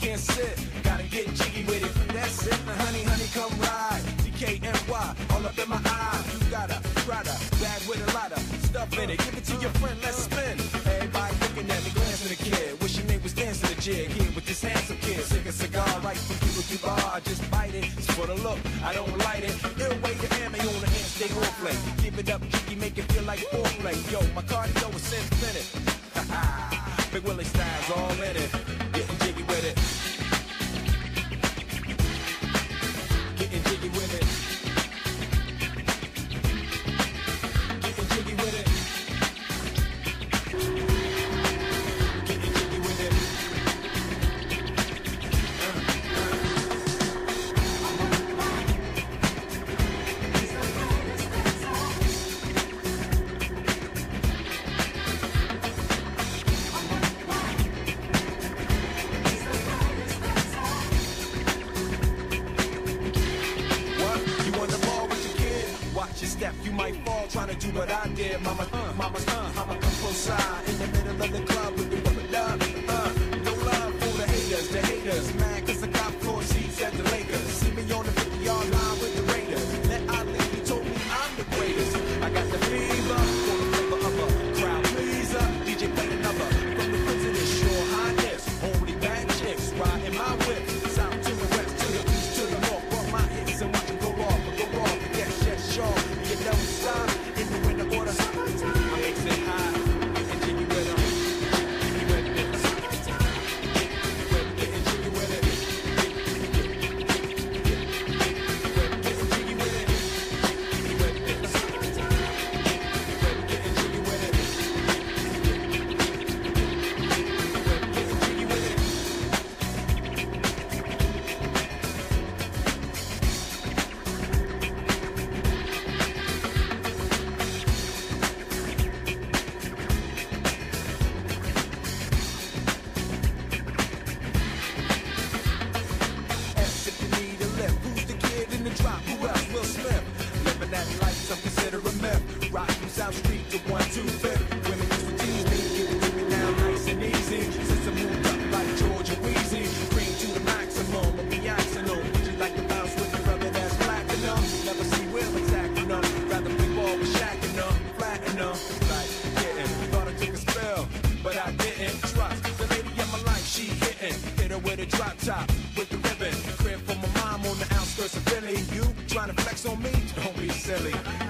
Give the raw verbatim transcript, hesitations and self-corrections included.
can't sit. Gotta get jiggy with it. That's it. Now honey, honey, come ride. D K N Y, all up in my eye. You got a Prada bag with a lot of stuff in it. Give it to your friend, let's spin. Everybody looking at me, glancing at the kid. Wishing they was dancing the jig. Here with this handsome kid. Sick a cigar right from people to bar. I just bite it. It's for the look. I don't light it. Ill way to ammo on the hand, stay on play. Give it up, jiggy, make it feel like foreplay. Yo, my cardio is infinite. Big Willie style's all in it. Getting jiggy with it. Getting jiggy with it. Getting jiggy with it. Getting jiggy with it. Watch your step, you might fall trying to do what I did. Mama, uh, mama, uh, mama, come close side in the middle of the club with the rubber dub. Uh, no love for the haters, the haters, man, cause I got floor seats at the Lakers. See me on the fifty yard line with the Raiders. Let Ali, he told me I'm the greatest. I got the fever for the flavor of a crowd pleaser. D J play another from the president, sure highness. Only bad chicks riding my whip. South to the west, to the east, to the north. Bump my hips and watch them go off, go off. Yes, yes, sure. You don't stop in the winter order. I makes it high and jiggy with them. Jiggy with it. Getting jiggy with it. Getting jiggy with it. Jiggy with it. Getting jiggy with it. Getting jiggy with it. If you need a lift, who's the kid in the drop? Who else? Will Smith. Living that life, some consider a myth. Rock from South Street to one two fifth. Women used to tease me, give it to me now nice and easy. Since I moved up like Georgia Wheezy, cream to the maximum, I'll be axing on. Would you like to bounce with the brother that's platinum? Never see Will attacking them. Rather big ball with shacking them, flatten them. Like getting, thought I took a spell, but I didn't. Trust the lady in my life, she hitting. Hit her with a drop top, with the ribbon. Crib for my mom on the outskirts of Philly. You trying to flex on me? Don't be silly.